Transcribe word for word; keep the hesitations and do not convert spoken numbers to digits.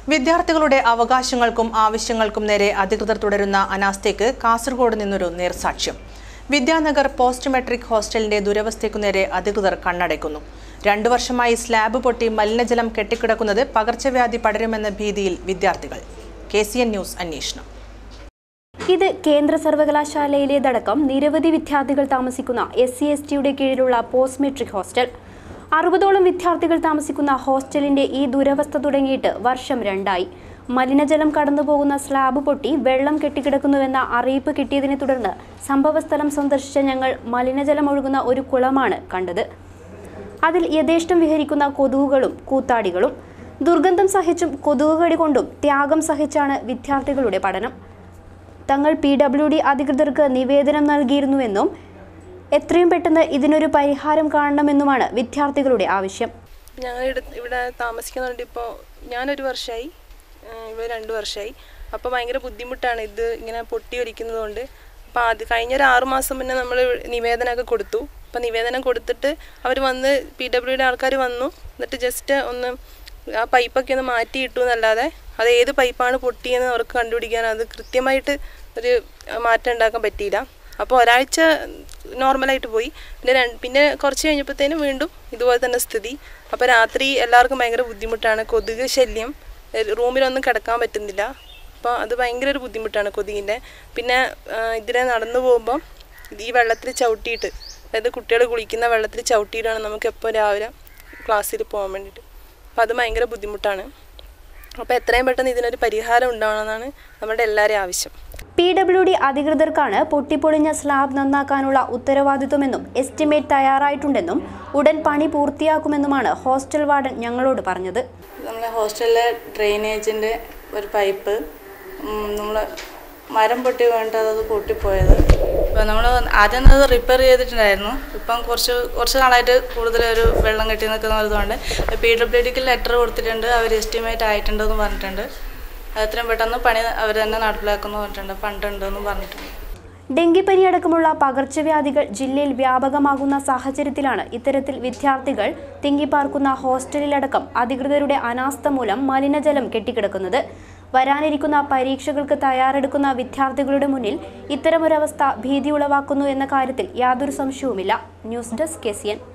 വിദ്യാർത്ഥികളുടെ അവകാശങ്ങൾക്കും ആവശ്യങ്ങൾക്കും നേരെ അധികൃതർ തുടരുന്ന അനാസ്ഥയ്ക്ക് കാസർഗോഡ് നിന്നൊരു നേർസാക്ഷ്യം. വിദ്യാനഗർ പോസ്റ്റ് മെട്രിക് ഹോസ്റ്റലിന്റെ ദുരവസ്ഥയ്ക്കു നേരെ അധികൃതർ കണ്ണടയ്ക്കുന്നു. രണ്ടു വർഷമായി സ്ലാബ് പൊട്ടി മലിനജലം കെട്ടിക്കിടക്കുന്നത് പകർച്ചവ്യാധി പടരുമെന്ന ഭീതിയിൽ വിദ്യാർത്ഥികൾ. കെ സി എൻ ന്യൂസ് അന്വേഷണം. ഇത് കേന്ദ്ര സർവകലാശാലയിലേതടക്കം നിരവധി വിദ്യാർത്ഥികൾ താമസിക്കുന്ന എസ് സി എസ് ടിയുടെ കീഴിലുള്ള പോസ്റ്റ് മെട്രിക് ഹോസ്റ്റൽ. അറുപതോളം വിദ്യാർത്ഥികൾ താമസിക്കുന്ന ഹോസ്റ്റലിന്റെ ഈ ദുരവസ്ഥ തുടങ്ങിയിട്ട് വർഷം രണ്ടായി. മലിനജലം കടന്നുപോകുന്ന സ്ലാബ് പൊട്ടി വെള്ളം കെട്ടിക്കിടക്കുന്നുവെന്ന അറിയിപ്പ് കിട്ടിയതിനെ തുടർന്ന് സംഭവസ്ഥലം സന്ദർശിച്ച ഞങ്ങൾ മലിനജലം ഒഴുകുന്ന ഒരു കുളമാണ് കണ്ടത്. അതിൽ യഥേഷ്ടം വിഹരിക്കുന്ന കൊതുകുകളും കൂത്താടികളും. ദുർഗന്ധം സഹിച്ചും കൊതുകുകടി കൊണ്ടും ത്യാഗം സഹിച്ചാണ് വിദ്യാർത്ഥികളുടെ പഠനം. തങ്ങൾ പി ഡബ്ല്യു ഡി അധികൃതർക്ക് നിവേദനം നൽകിയിരുന്നുവെന്നും എത്രയും പെട്ടെന്ന് ഇതിനൊരു പരിഹാരം കാണണമെന്നുമാണ് വിദ്യാർത്ഥികളുടെ ആവശ്യം. ഞങ്ങൾ ഇവിടെ താമസിക്കുന്നുണ്ട്. ഇപ്പോൾ ഞാനൊരു വർഷമായി, ഇവിടെ രണ്ട് വർഷമായി. അപ്പോൾ ഭയങ്കര ബുദ്ധിമുട്ടാണ് ഇത് ഇങ്ങനെ പൊട്ടി ഒലിക്കുന്നത് കൊണ്ട്. അപ്പോൾ അത് കഴിഞ്ഞൊരു ആറു മാസം മുന്നേ നമ്മൾ നിവേദനമൊക്കെ കൊടുത്തു. അപ്പോൾ നിവേദനം കൊടുത്തിട്ട് അവർ വന്ന് പി ഡബ്ല്യു ഡിയുടെ ആൾക്കാർ വന്നു. എന്നിട്ട് ജസ്റ്റ് ഒന്ന് ആ പൈപ്പൊക്കെ ഒന്ന് മാറ്റിയിട്ടു എന്നല്ലാതെ അത് ഏത് പൈപ്പാണ് പൊട്ടിയെന്ന് അവർക്ക് കണ്ടുപിടിക്കാൻ അത് കൃത്യമായിട്ട് ഒരു മാറ്റം ഉണ്ടാക്കാൻ പറ്റിയില്ല. അപ്പോൾ ഒരാഴ്ച നോർമലായിട്ട് പോയി. പിന്നെ പിന്നെ കുറച്ച് കഴിഞ്ഞപ്പോഴത്തേനും വീണ്ടും ഇതുപോലെ തന്നെ സ്ഥിതി. അപ്പോൾ രാത്രി എല്ലാവർക്കും ഭയങ്കര ബുദ്ധിമുട്ടാണ്. കൊതുക് ശല്യം, റൂമിലൊന്നും കിടക്കാൻ പറ്റുന്നില്ല. അപ്പോൾ അത് ഭയങ്കര ഒരു ബുദ്ധിമുട്ടാണ് കൊതുകിൻ്റെ. പിന്നെ ഇതിലെ നടന്നു പോകുമ്പം ഈ വെള്ളത്തിൽ ചവിട്ടിയിട്ട്, അതായത് കുട്ടികൾ കുളിക്കുന്ന വെള്ളത്തിൽ ചവിട്ടിയിട്ടാണ് നമുക്ക് എപ്പോൾ രാവിലെ ക്ലാസ്സിൽ പോകാൻ വേണ്ടിയിട്ട്. അപ്പോൾ അത് ഭയങ്കര ബുദ്ധിമുട്ടാണ്. അപ്പോൾ എത്രയും പെട്ടെന്ന് ഇതിനൊരു പരിഹാരം ഉണ്ടാവണമെന്നാണ് നമ്മുടെ എല്ലാവരെയും ആവശ്യം. പി ഡബ്ല്യു ഡി അധികൃതർക്കാണ് പൊട്ടിപ്പൊളിഞ്ഞ സ്ലാബ് നന്നാക്കാനുള്ള ഉത്തരവാദിത്വമെന്നും എസ്റ്റിമേറ്റ് തയ്യാറായിട്ടുണ്ടെന്നും ഉടൻ പണി പൂർത്തിയാക്കുമെന്നുമാണ് ഹോസ്റ്റൽ വാർഡൻ ഞങ്ങളോട് പറഞ്ഞത്. നമ്മളെ ഹോസ്റ്റലിലെ ഡ്രെയിനേജിൻ്റെ ഒരു പൈപ്പ് നമ്മൾ മരം പൊട്ടി വേണ്ടത് അത് പൊട്ടിപ്പോയത്. ഇപ്പോൾ നമ്മൾ ആദ്യം അത് റിപ്പയർ ചെയ്തിട്ടുണ്ടായിരുന്നു. ഇപ്പം കുറച്ച് കുറച്ച് നാളായിട്ട് കൂടുതൽ ഒരു വെള്ളം കെട്ടി നിൽക്കുന്നതുകൊണ്ട് പി ഡബ്ല്യു ഡിക്ക് ലെറ്റർ കൊടുത്തിട്ടുണ്ട്. അവർ എസ്റ്റിമേറ്റ് ആയിട്ടുണ്ടെന്ന് പറഞ്ഞിട്ടുണ്ട്. എത്രയും പെട്ടെന്ന് പണി അവർ തന്നെ നടപ്പിലാക്കുന്നു പറഞ്ഞിട്ടുണ്ട്. ഫണ്ടുണ്ടെന്നും പറഞ്ഞിട്ടുണ്ട്. ഡെങ്കിപ്പനി അടക്കമുള്ള പകർച്ചവ്യാധികൾ ജില്ലയിൽ വ്യാപകമാകുന്ന സാഹചര്യത്തിലാണ് ഇത്തരത്തിൽ വിദ്യാർത്ഥികൾ തിങ്ങിപ്പാർക്കുന്ന ഹോസ്റ്റലിലടക്കം അധികൃതരുടെ അനാസ്ഥ മൂലം മലിനജലം കെട്ടിക്കിടക്കുന്നത്. വരാനിരിക്കുന്ന പരീക്ഷകൾക്ക് തയ്യാറെടുക്കുന്ന വിദ്യാർത്ഥികളുടെ മുന്നിൽ ഇത്തരമൊരവസ്ഥ ഭീതി ഉളവാക്കുന്നു എന്ന കാര്യത്തിൽ യാതൊരു സംശയവുമില്ല. News desk K C N.